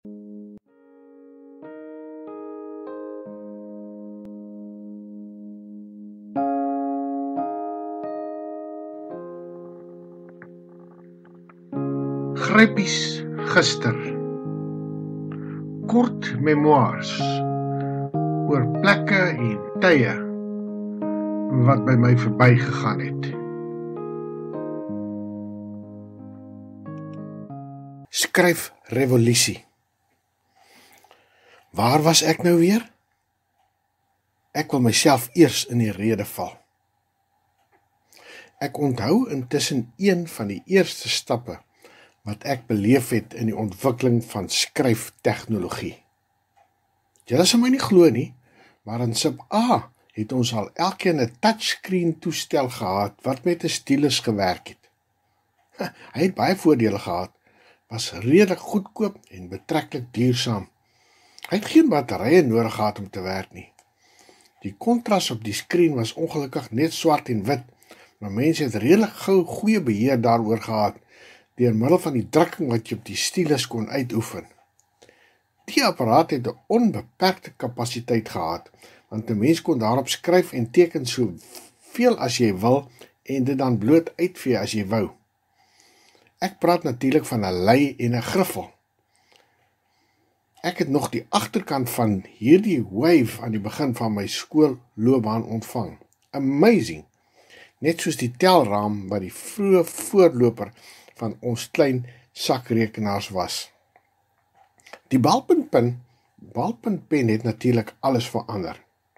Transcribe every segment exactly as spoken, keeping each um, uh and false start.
Grypies gister. Kort memoirs oor plekke en tye wat by my verbygegaan het. Skryf revolusie. Waar was ek nou weer? Ek wil myself eers in die rede val. Ek onthou intussen een van die eerste stappe wat ek beleef het in die ontwikkeling van skryftegnologie. Julle sal my nie glo nie, maar in sub A het ons al elkeen 'n touchscreen toestel gehad wat met 'n stylus gewerk het. Hy het baie voordele gehad, was redelik goedkoop en betreklik duursaam. Hy het geen batterye nodig gehad om te werk nie. Die kontras op die skreen was ongelukkig net swart en wit, maar mense het redelik gou goeie beheer daaroor gehad, deur middel van die drukking wat jy op die stylus kon uitoefen. Die apparaat het 'n onbeperkte kapasiteit gehad, want 'n mens kon daarop skryf en teken soveel as jy wil en dit dan bloot uitvee as jy wou. Ek praat natuurlik van 'n lei en 'n griffel. Ek het nog die agterkant van hierdie wave aan die begin van my skoolloopbaan ontvang. Amazing! Net soos die telraam wat die vroeë voorloper van ons klein sakrekenaars was. Die balpuntpen, balpuntpen het natuurlik alles verander.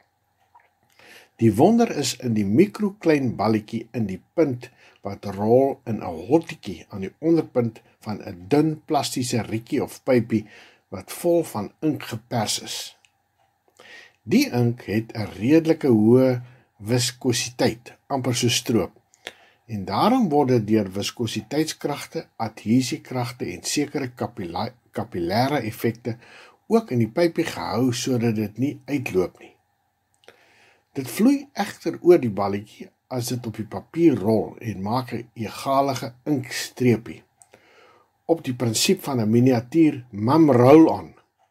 Die wonder is in die mikroklein balletjie in die punt wat rol in 'n hottetjie aan die onderpunt van 'n dun plastiese rietjie of pypie wat vol van ink gepers is. Die ink het 'n redelike hoë viskositeit, amper so stroop. En daarom word dit deur viskositeitskragte, adhesiekragte en sekere kapillêre effekte ook in die pypie gehou sodat dit nie uitloop nie. Dit vloei egter oor die balletjie as dit op die papier rol en maak 'n egalige inkstreepie op die prinsip van 'n miniatuur mum roll-on.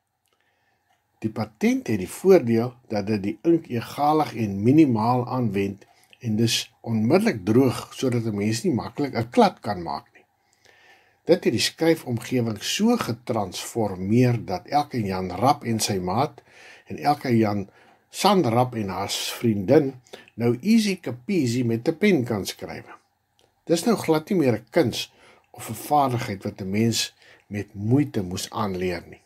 Die patent het die voordeel dat dit die ink egalig en minimaal aanwend en dus onmiddellik droog, sodat 'n mens nie maklik 'n klad kan maak nie. Dit het die skryfomgewing so getransformeer dat elke Jan Rap en sy maat en elke Jan Sandrap en haar vriendin nou easy peasy met 'n pen kan skryf. Dis nou glad nie meer 'n kuns of 'n vaardigheid wat 'n mens met moeite moes aanleer nie.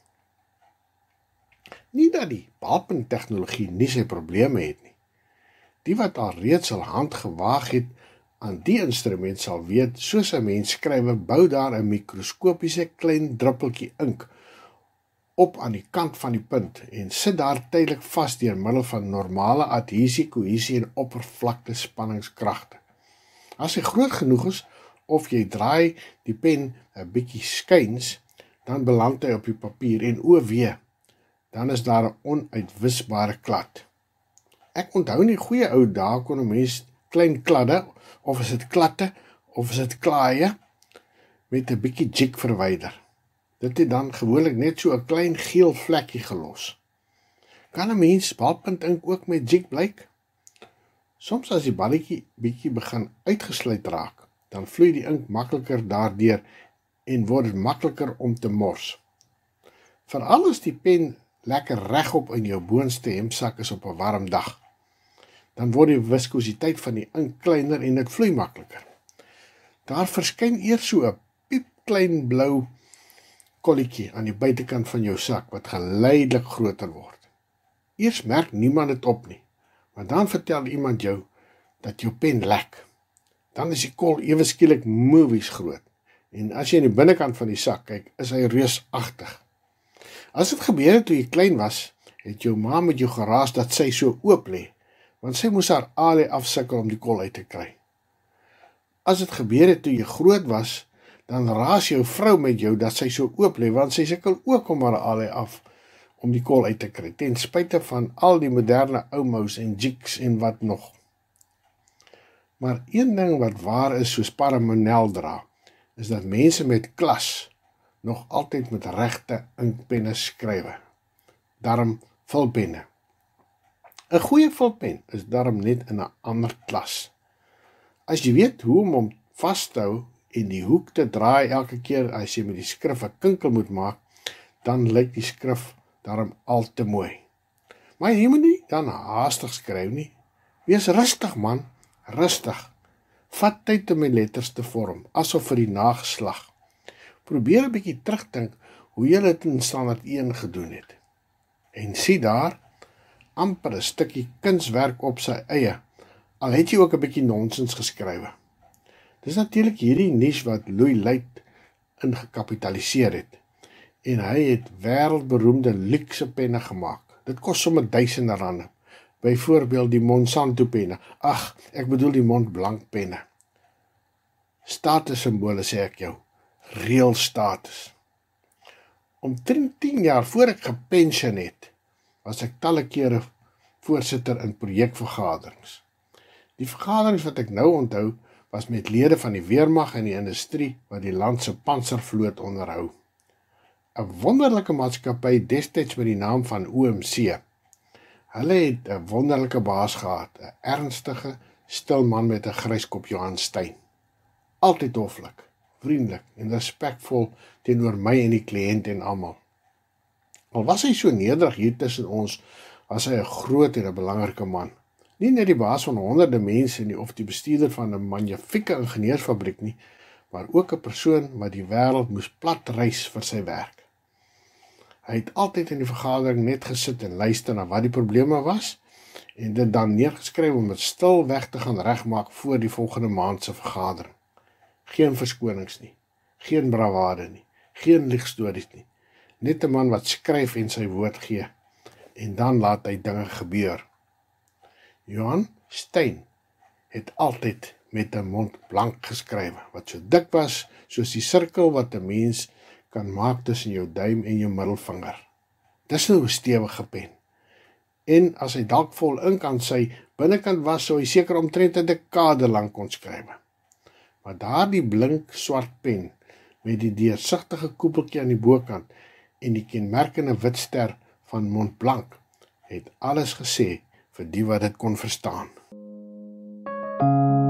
Nie dat die balpunttegnologie nie sy probleme het nie. Die wat al reeds al hand gewaag het aan die instrument sal weet, soos 'n mens skrywe, bou daar 'n mikroskopiese klein druppeltjie ink op aan die kant van die punt en sit daar tydelik vas deur middel van normale adhesie, kohesie en oppervlakte spanningskragte. As hy groot genoeg is of jy draai die pen 'n bietjie skuins, dan beland hy op die papier en o wee, dan is daar 'n onuitwisbare klad. Ek onthou in die goeie ou dae kon 'n mens klein kladde, of is dit klatte, of is dit klaaie, met 'n bietjie jig verwyder. Dit het dan gewoonlik net so 'n klein geel vlekkie gelos. Kan 'n mens balpuntink ook met jig blyk? Soms as die balletjie bietjie begin uitgesluit raak, dan vloei die ink makliker daardeur en word dit makliker om te mors. Veral as die pen lekker regop in jou boonste hemsak is op 'n warm dag, dan word die viskositeit van die ink kleiner en dit vloei makliker. Daar verskyn eers so 'n piepklein blou kolletjie aan die buitekant van jou sak wat geleidelik groter word. Eers merk niemand dit op nie, maar dan vertel iemand jou dat jou pen lek. Dan is die kol ewe skielik movies groot. En as jy in die binnekant van die sak kyk, is hy reusagtig. As dit gebeur het toe jy klein was, het jou ma met jou geraas dat sy so oop lê, want sy moes haar alie afsukkel om die kol uit te kry. As dit gebeur het toe jy groot was, dan raas jou vrou met jou dat sy so oop lê, want sy sukkel ook om haar alie af om die kol uit te kry, ten spyte van al die moderne oumous en jigs en wat nog. Maar een ding wat waar is soos paramonel dra, is dat mense met klas nog altyd met regte inkpenne skrywe. Daarom vulpenne. 'n Goeie vulpen is daarom net in 'n ander klas. As jy weet hoe om hom vas te hou en die hoek te draai elke keer as jy met die skrif 'n kinkel moet maak, dan lyk die skrif daarom al te mooi. Maar jy moet nie dan haastig skryf nie. Wees rustig man, rustig. Vat tyd om die letters te vorm, asof vir die nageslag. Probeer 'n bietjie terugdink hoe jy dit in standaard een gedoen het. En sien daar, amper 'n stukkie kunswerk op sy eie, al het jy ook 'n bietjie nonsens geskrywe. Dis natuurlik hierdie nuus wat Louis Luit ingekapitaliseer het. En hy het wêreldberoemde luukse penne gemaak. Dit kos sommer duisende rande. Byvoorbeeld die Monsanto penne. Ag, ek bedoel die Montblanc penne. Status simbole sê ek jou. Reël status. Omtrent tien jaar voor ek gepensioen het, was ek talle kere voorsitter in projekvergaderings. Die vergaderings wat ek nou onthou, was met lede van die weermag en die industrie wat die land se pantservloot onderhou. 'n Wonderlike maatskappy destyds met die naam van O M C. Hulle het 'n wonderlike baas gehad, 'n ernstige, stil man met 'n grys kop, Johan Stein. Altyd hoflik, vriendelik en respekvol teenoor my en die kliënt en almal. Al was hy so nederig hier tussen ons, was hy 'n groot en 'n belangrike man. Nie net die baas van honderde mense nie of die bestuurder van 'n magnifieke ingenieursfabriek nie, maar ook 'n persoon wat die wêreld moes plat reis vir sy werk. Hy het altyd in die vergadering net gesit en luister na wat die probleme was en dit dan neergeskryf om dit stil weg te gaan regmaak voor die volgende maand se vergadering. Geen verskonings nie, geen bravade nie, geen liegstories nie. Net 'n man wat skryf en sy woord gee en dan laat hy dinge gebeur. Johan Stein het altyd met 'n Montblanc geskrywe, wat so dik was soos die sirkel wat 'n mens kan maak tussen jou duim en jou middelvinger. Dis nou 'n stewige pen. En as hy dalk vol ink aan sy binnekant was, sou hy seker omtrent 'n dekade lank kon skrywe. Maar daardie blink swart pen met die deursigtige koepeltjie aan die bokant en die kenmerkende wit ster van Montblanc het alles gesê vir die wat dit kon verstaan.